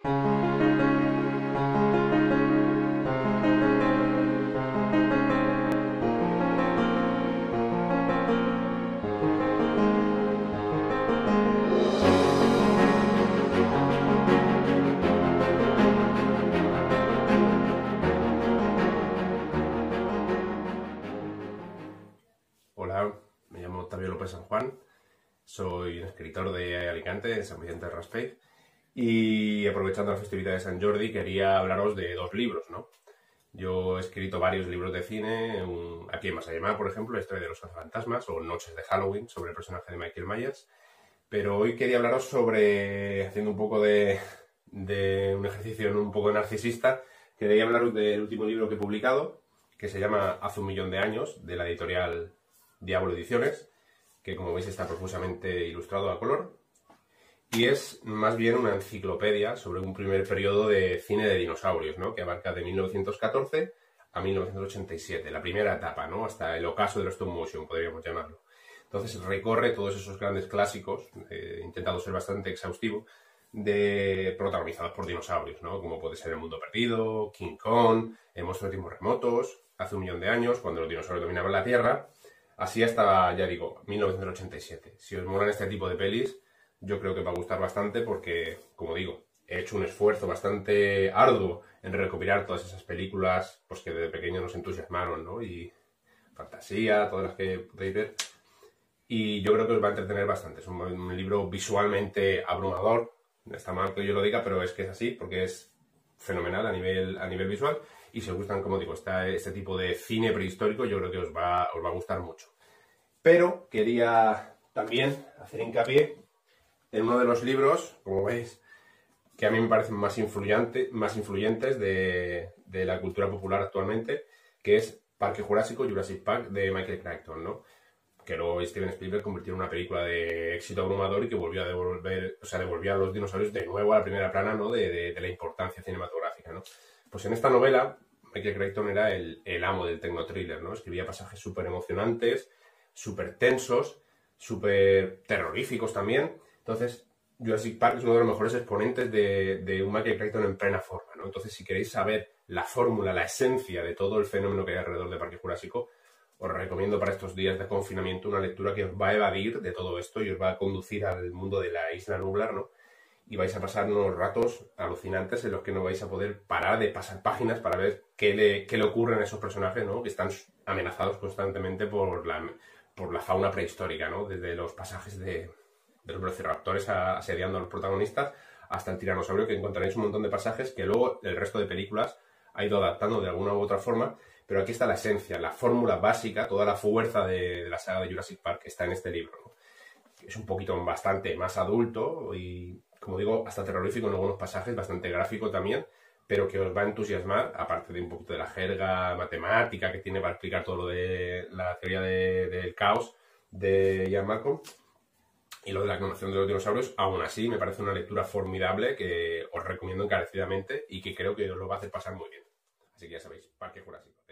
Hola, me llamo Octavio López San Juan, soy un escritor de Alicante, de San Vicente del Raspeig, y aprovechando la festividad de San Jordi quería hablaros de dos libros, ¿no? Yo he escrito varios libros de cine, Aquí en Más Allá, por ejemplo, La historia de los cazafantasmas, o Noches de Halloween, sobre el personaje de Michael Myers, pero hoy quería hablaros sobre, haciendo un poco de un ejercicio un poco narcisista, quería hablaros del último libro que he publicado, que se llama Hace un millón de años, de la editorial Diablo Ediciones, que como veis está profusamente ilustrado a color, y es más bien una enciclopedia sobre un primer periodo de cine de dinosaurios, ¿no? Que abarca de 1914 a 1987, la primera etapa, ¿no? Hasta el ocaso del stop motion, podríamos llamarlo. Entonces recorre todos esos grandes clásicos, he intentado ser bastante exhaustivo, protagonizados por dinosaurios, ¿no? Como puede ser El Mundo Perdido, King Kong, El Monstruo de Tiempos Remotos, Hace un millón de años, cuando los dinosaurios dominaban la Tierra, así hasta, ya digo, 1987. Si os molan este tipo de pelis, yo creo que va a gustar bastante porque, como digo, he hecho un esfuerzo bastante arduo en recopilar todas esas películas pues, que desde pequeño nos entusiasmaron, ¿no? Y fantasía, todas las que podéis ver. Y yo creo que os va a entretener bastante. Es un libro visualmente abrumador. Está mal que yo lo diga, pero es que es así, porque es fenomenal a nivel visual. Y si os gustan, como digo, este tipo de cine prehistórico, yo creo que os va a gustar mucho. Pero quería también hacer hincapié en uno de los libros, como veis, que a mí me parecen más influyentes de la cultura popular actualmente, que es Parque Jurásico, Jurassic Park, de Michael Crichton, ¿no? Que luego Steven Spielberg convirtió en una película de éxito abrumador y que volvió a devolvía a los dinosaurios de nuevo a la primera plana, ¿no? de la importancia cinematográfica, ¿no? Pues en esta novela, Michael Crichton era el amo del tecnotriller, ¿no? Escribía pasajes súper emocionantes, súper tensos, súper terroríficos también. Entonces, Jurassic Park es uno de los mejores exponentes de un Michael Crichton en plena forma, ¿no? Entonces, si queréis saber la fórmula, la esencia de todo el fenómeno que hay alrededor de Parque Jurásico, os recomiendo para estos días de confinamiento una lectura que os va a evadir de todo esto y os va a conducir al mundo de la isla Nublar, ¿no? Y vais a pasar unos ratos alucinantes en los que no vais a poder parar de pasar páginas para ver qué le ocurren a esos personajes, ¿no? Que están amenazados constantemente por la fauna prehistórica, ¿no? Desde los pasajes de los velociraptores asediando a los protagonistas hasta el tiranosaurio, que encontraréis un montón de pasajes que luego el resto de películas ha ido adaptando de alguna u otra forma, pero aquí está la esencia, la fórmula básica, toda la fuerza de la saga de Jurassic Park está en este libro, ¿no? Es un poquito bastante más adulto y, como digo, hasta terrorífico en algunos pasajes, bastante gráfico también, pero que os va a entusiasmar, aparte de un poquito de la jerga matemática que tiene para explicar todo lo de la teoría del caos de Ian Malcolm y lo de la clonación de los dinosaurios. Aún así, me parece una lectura formidable que os recomiendo encarecidamente y que creo que os lo va a hacer pasar muy bien. Así que ya sabéis, Parque Jurásico.